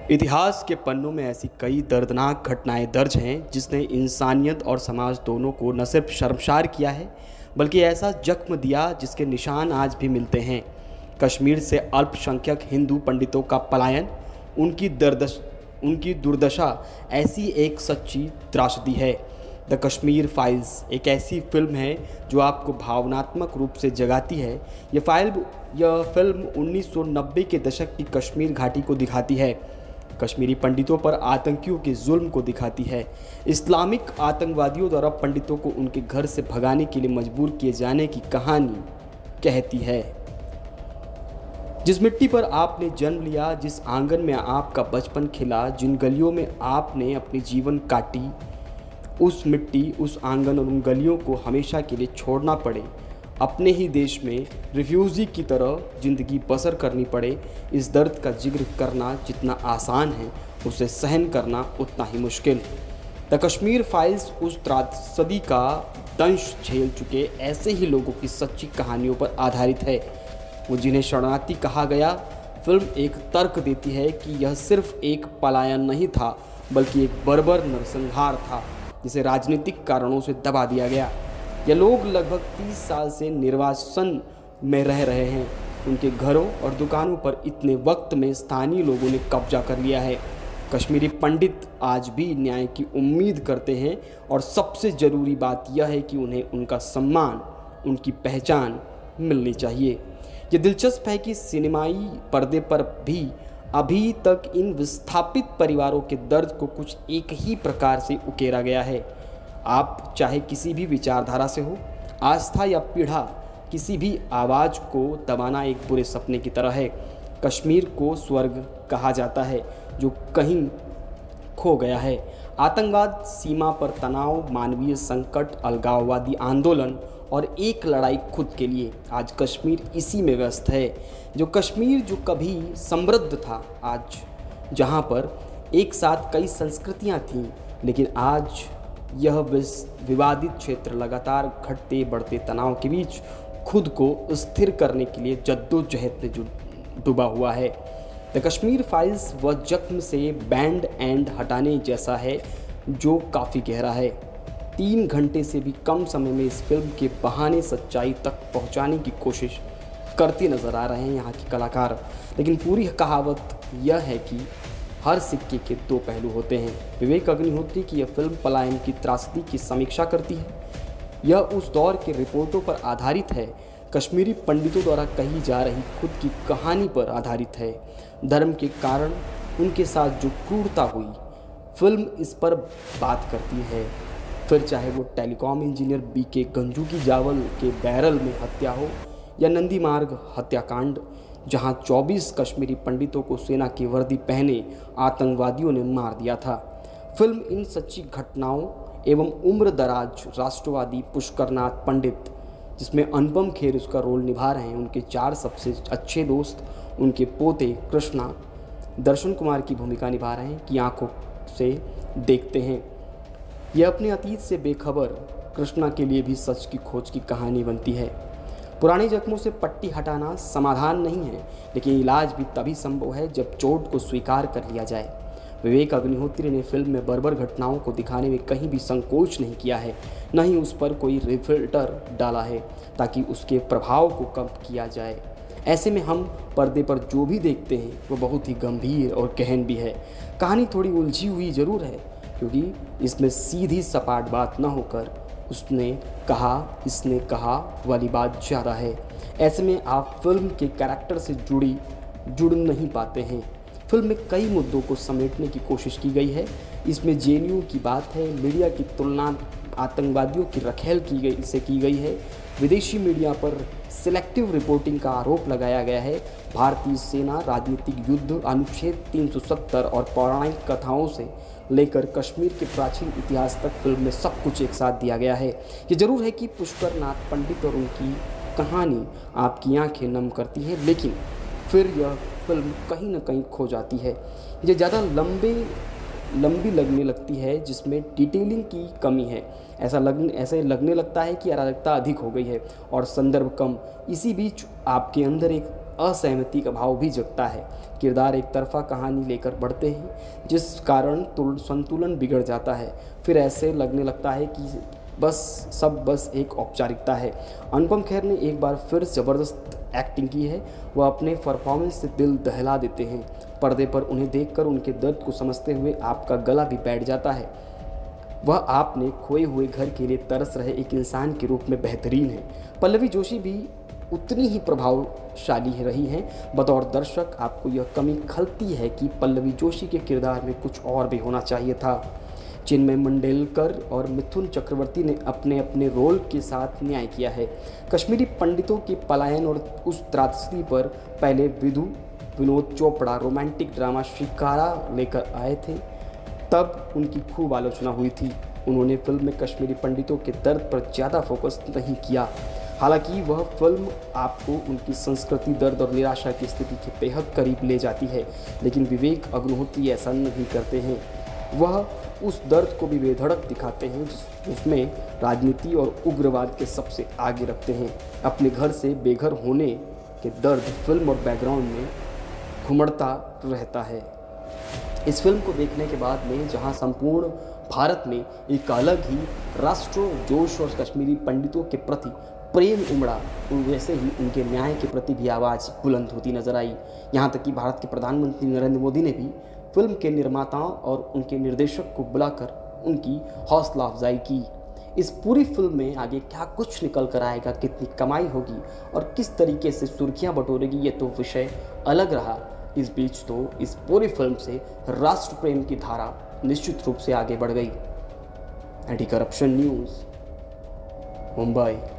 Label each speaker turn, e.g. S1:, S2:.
S1: इतिहास के पन्नों में ऐसी कई दर्दनाक घटनाएं दर्ज हैं जिसने इंसानियत और समाज दोनों को न सिर्फ शर्मसार किया है बल्कि ऐसा जख्म दिया जिसके निशान आज भी मिलते हैं। कश्मीर से अल्पसंख्यक हिंदू पंडितों का पलायन, उनकी दुर्दशा ऐसी एक सच्ची त्रासदी है। द कश्मीर फाइल्स एक ऐसी फिल्म है जो आपको भावनात्मक रूप से जगाती है। यह फिल्म 1990 के दशक की कश्मीर घाटी को दिखाती है, कश्मीरी पंडितों पर आतंकियों के जुल्म को दिखाती है, इस्लामिक आतंकवादियों द्वारा पंडितों को उनके घर से भगाने के लिए मजबूर किए जाने की कहानी कहती है। जिस मिट्टी पर आपने जन्म लिया, जिस आंगन में आपका बचपन खिला, जिन गलियों में आपने अपनी जीवन काटी, उस मिट्टी, उस आंगन और उन गलियों को हमेशा के लिए छोड़ना पड़े, अपने ही देश में रिफ्यूज़ी की तरह ज़िंदगी बसर करनी पड़े, इस दर्द का जिक्र करना जितना आसान है उसे सहन करना उतना ही मुश्किल। द कश्मीर फाइल्स उस त्रासदी का दंश झेल चुके ऐसे ही लोगों की सच्ची कहानियों पर आधारित है। वो जिन्हें शरणार्थी कहा गया, फिल्म एक तर्क देती है कि यह सिर्फ एक पलायन नहीं था बल्कि एक बर्बर नरसंहार था जिसे राजनीतिक कारणों से दबा दिया गया। ये लोग लगभग 30 साल से निर्वासन में रह रहे हैं। उनके घरों और दुकानों पर इतने वक्त में स्थानीय लोगों ने कब्जा कर लिया है। कश्मीरी पंडित आज भी न्याय की उम्मीद करते हैं और सबसे ज़रूरी बात यह है कि उन्हें उनका सम्मान, उनकी पहचान मिलनी चाहिए। ये दिलचस्प है कि सिनेमाई पर्दे पर भी अभी तक इन विस्थापित परिवारों के दर्द को कुछ एक ही प्रकार से उकेरा गया है। आप चाहे किसी भी विचारधारा से हो, आस्था या पीढ़ा, किसी भी आवाज़ को दबाना एक बुरे सपने की तरह है। कश्मीर को स्वर्ग कहा जाता है जो कहीं खो गया है। आतंकवाद, सीमा पर तनाव, मानवीय संकट, अलगाववादी आंदोलन और एक लड़ाई खुद के लिए, आज कश्मीर इसी में व्यस्त है। जो कश्मीर जो कभी समृद्ध था, आज जहां पर एक साथ कई संस्कृतियां थीं, लेकिन आज यह विवादित क्षेत्र लगातार घटते बढ़ते तनाव के बीच खुद को स्थिर करने के लिए जद्दोजहद में डूबा हुआ है। द कश्मीर फाइल्स वह जख्म से बैंड एंड हटाने जैसा है जो काफ़ी गहरा है। 3 घंटे से भी कम समय में इस फिल्म के बहाने सच्चाई तक पहुंचाने की कोशिश करते नज़र आ रहे हैं यहाँ के कलाकार। लेकिन पूरी कहावत यह है कि हर सिक्के के 2 पहलू होते हैं। विवेक अग्निहोत्री की यह फिल्म पलायन की त्रासदी की समीक्षा करती है। यह उस दौर के रिपोर्टों पर आधारित है, कश्मीरी पंडितों द्वारा कही जा रही खुद की कहानी पर आधारित है। धर्म के कारण उनके साथ जो क्रूरता हुई, फिल्म इस पर बात करती है। फिर चाहे वो टेलीकॉम इंजीनियर बीके गंजू की जावल के बैरल में हत्या हो या नंदी मार्ग हत्याकांड, जहां 24 कश्मीरी पंडितों को सेना की वर्दी पहने आतंकवादियों ने मार दिया था। फिल्म इन सच्ची घटनाओं एवं उम्र दराज राष्ट्रवादी पुष्करनाथ पंडित, जिसमें अनुपम खेर उसका रोल निभा रहे हैं, उनके 4 सबसे अच्छे दोस्त, उनके पोते कृष्णा दर्शन कुमार की भूमिका निभा रहे हैं, की आंखों से देखते हैं। यह अपने अतीत से बेखबर कृष्णा के लिए भी सच की खोज की कहानी बनती है। पुराने जख्मों से पट्टी हटाना समाधान नहीं है, लेकिन इलाज भी तभी संभव है जब चोट को स्वीकार कर लिया जाए। विवेक अग्निहोत्री ने फिल्म में बर्बर घटनाओं को दिखाने में कहीं भी संकोच नहीं किया है, न ही उस पर कोई रिफिल्टर डाला है ताकि उसके प्रभाव को कम किया जाए। ऐसे में हम पर्दे पर जो भी देखते हैं वो बहुत ही गंभीर और गहन भी है। कहानी थोड़ी उलझी हुई ज़रूर है, क्योंकि इसमें सीधी सपाट बात न होकर उसने कहा, इसने कहा वाली बात ज़्यादा है। ऐसे में आप फिल्म के कैरेक्टर से जुड़ नहीं पाते हैं। फिल्म में कई मुद्दों को समेटने की कोशिश की गई है। इसमें जेएनयू की बात है, मीडिया की तुलना आतंकवादियों की रखेल की गई है, विदेशी मीडिया पर सिलेक्टिव रिपोर्टिंग का आरोप लगाया गया है, भारतीय सेना, राजनीतिक युद्ध, अनुच्छेद 370 और पौराणिक कथाओं से लेकर कश्मीर के प्राचीन इतिहास तक फिल्म में सब कुछ एक साथ दिया गया है। ये जरूर है कि पुष्करनाथ पंडित और उनकी कहानी आपकी आंखें नम करती है, लेकिन फिर यह फिल्म कहीं ना कहीं खो जाती है। ये ज़्यादा लंबी लगने लगती है, जिसमें डिटेलिंग की कमी है। ऐसे लगने लगता है कि अराजकता अधिक हो गई है और संदर्भ कम। इसी बीच आपके अंदर एक असहमति का भाव भी जगता है। किरदार एक तरफा कहानी लेकर बढ़ते हैं जिस कारण संतुलन बिगड़ जाता है। फिर ऐसे लगने लगता है कि बस एक औपचारिकता है। अनुपम खेर ने एक बार फिर ज़बरदस्त एक्टिंग की है। वह अपने परफॉर्मेंस से दिल दहला देते हैं। पर्दे पर उन्हें देखकर उनके दर्द को समझते हुए आपका गला भी बैठ जाता है। वह आपने खोए हुए घर के लिए तरस रहे एक इंसान के रूप में बेहतरीन है। पल्लवी जोशी भी उतनी ही प्रभावशाली रही हैं। बतौर दर्शक आपको यह कमी खलती है कि पल्लवी जोशी के किरदार में कुछ और भी होना चाहिए था। चिन्मय मंडेलकर और मिथुन चक्रवर्ती ने अपने अपने रोल के साथ न्याय किया है। कश्मीरी पंडितों के पलायन और उस त्रासदी पर पहले विनोद चोपड़ा रोमांटिक ड्रामा शिकारा लेकर आए थे, तब उनकी खूब आलोचना हुई थी। उन्होंने फिल्म में कश्मीरी पंडितों के दर्द पर ज़्यादा फोकस नहीं किया। हालांकि वह फिल्म आपको उनकी संस्कृति, दर्द और निराशा की स्थिति के बेहद करीब ले जाती है, लेकिन विवेक अग्निहोत्री ऐसा नहीं करते हैं। वह उस दर्द को भी बेधड़क दिखाते हैं जिसमें राजनीति और उग्रवाद के सबसे आगे रखते हैं। अपने घर से बेघर होने के दर्द फिल्म और बैकग्राउंड में घुमड़ता रहता है। इस फिल्म को देखने के बाद में जहां संपूर्ण भारत में एक अलग ही राष्ट्र जोश और कश्मीरी पंडितों के प्रति प्रेम उमड़ा, वैसे ही उनके न्याय के प्रति भी आवाज़ बुलंद होती नजर आई। यहाँ तक कि भारत के प्रधानमंत्री नरेंद्र मोदी ने भी फिल्म के निर्माताओं और उनके निर्देशक को बुलाकर उनकी हौसला अफजाई की। इस पूरी फिल्म में आगे क्या कुछ निकल कर आएगा, कितनी कमाई होगी और किस तरीके से सुर्खियां बटोरेगी, ये तो विषय अलग रहा। इस बीच तो इस पूरी फिल्म से राष्ट्र प्रेम की धारा निश्चित रूप से आगे बढ़ गई। Anti corruption news, Mumbai.